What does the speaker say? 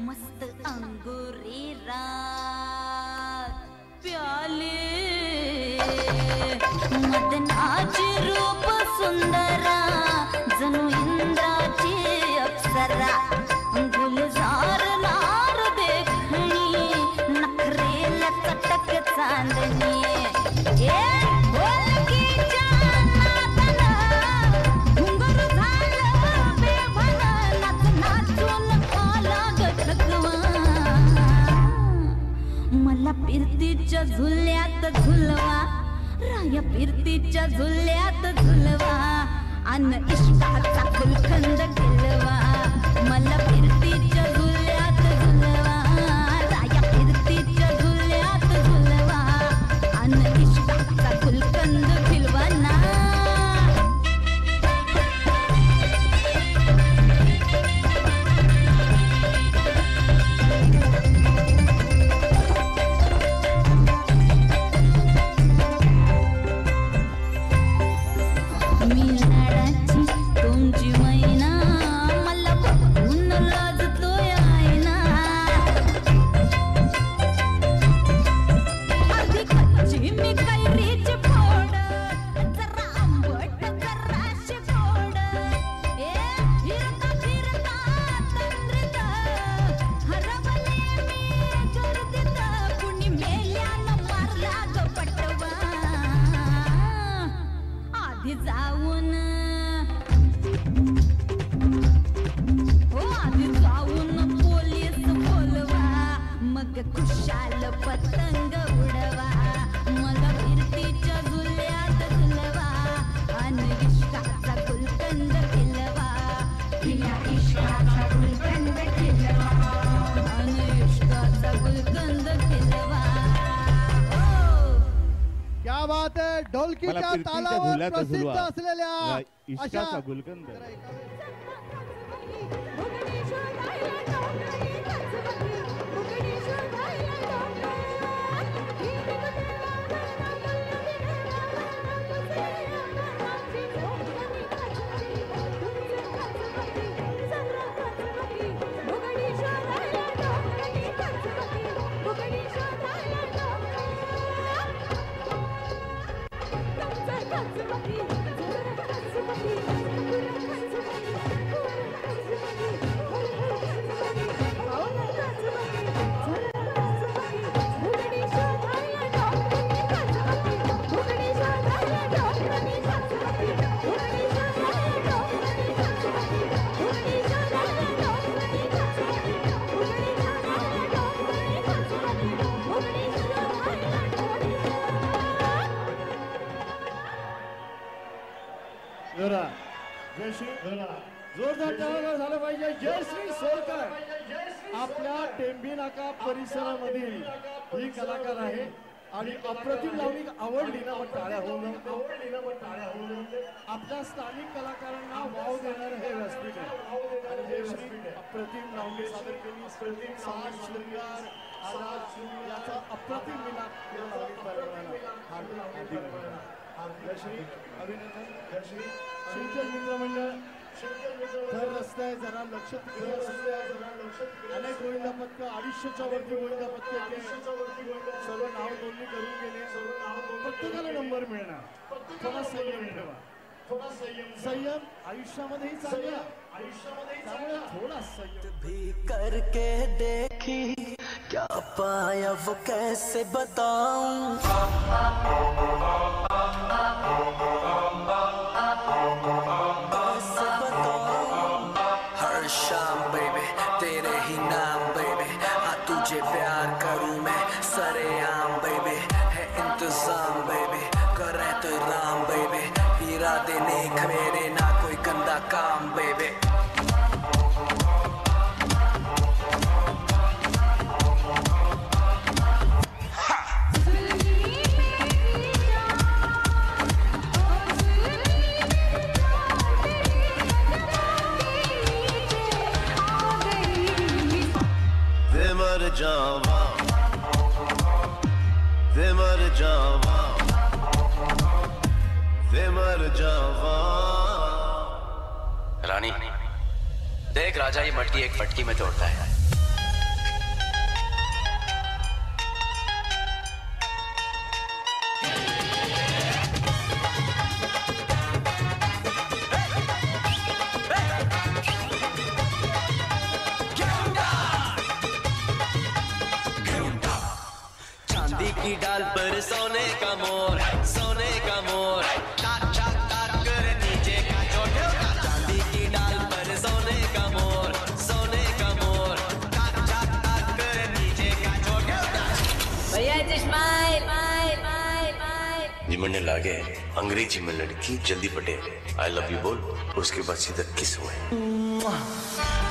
मस्त अंगुरी रात प्याले मदनाची रूप सुंदरा जणू इंद्राची अप्सरा गुलजार लार देखणी नखरेला चटक चांदणी पिरतीच्या झुल्यात झुलवा राया पिरतीच्या झुल्यात झुलवा अन इष्टाचा फुलखंद केलवा मला पिरतीच्या झुल्यात झुलवा राया पिरतीच्या झुल्यात झुलवा अन इष्टाचा फुलखंद खिलवा ना खुशाल पतंग उडवा मला फिरतीच्या झुल्यात झुलवा आणि इष्टाचा गुलकंद खिलवा तिला इष्टाचा गुलकंद खिलवा आणि इष्टाचा गुलकंद खिलवा क्या बात है ढोलकीच्या तालावर प्रसिद्ध असलेल्या इष्टाचा गुलकंद जोरदार टाळ्या झालं पाहिजे. जयश्री सोलकर आपल्या टेंबी नाका परिसरामधील ही कलाकार आहे आणि अप्रतिम लावणी आवडली ना मग टाळ्या होऊन आपल्या स्थानिक कलाकारांना वाव देणारं हे व्यासपीठ आहे आणि जयश्री अप्रतिम लावणी सादर केली. साज शृंगार याचा अप्रतिम मिलाप जयश्री अभिनंदन. शिंचल मित्र मंडळ थर रस्ते जरा लक्ष अनेक गोविंदा पथक 250च्या वरती गोविंदा पथक सर्व नाव नोंदणी करून गेले. प्रत्येकाला नंबर मिळणार. थोडा संयम ठेवा. संयम आयुष्यामध्येही चांगला त्यामुळे थोडा संयम भी करके देखी क्या पाया वो कैसे बताऊं हर शाम बेबी तेरे ही नाम बेबी तुझे प्यार करूं मैं सरेआम बेबी है इंतजाम बेबी करे तो राम बेबी इरादे नेक मेरे ना कोई गंदा काम बेबी जावा वे मर जावा वे मर जावा। रानी देख राजा ये मटकी एक फटकी में तोड़ता है। की डाल पर सोने का मोर, सोने का मोर, ताक ताक ताक कर नीचे का चोट। चांदी की डाल पर सोने का मोर, सोने का मोर, ताक ताक ताक कर नीचे का चोट। भैया स्माइल जिमने लागे अंग्रेजी में लड़की जल्दी पटे आई लव यू बोल, उसके बाद सीधा किस हुए।